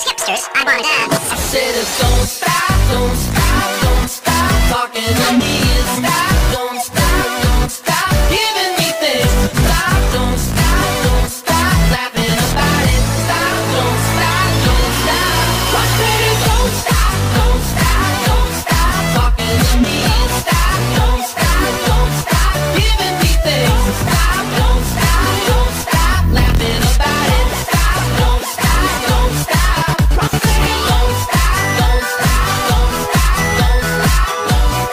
those hipsters, I wanna dance. I said, don't stop, don't stop, don't stop talking to me. Stop, don't stop, don't stop giving me things. Stop, don't stop, don't stop laughing about it. Stop, don't stop, don't stop. I said, don't stop, don't stop, don't stop talking to me. Stop, don't stop, don't stop giving me things. Stop, don't stop, don't stop laughing about it. Stop, don't stop, don't stop. I said, don't stop, don't stop, don't stop, don't stop, don't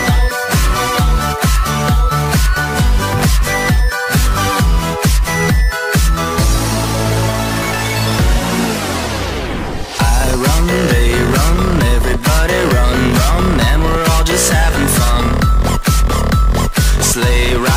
I run, they run, everybody run, run, and we're all just having fun. Sleigh ride.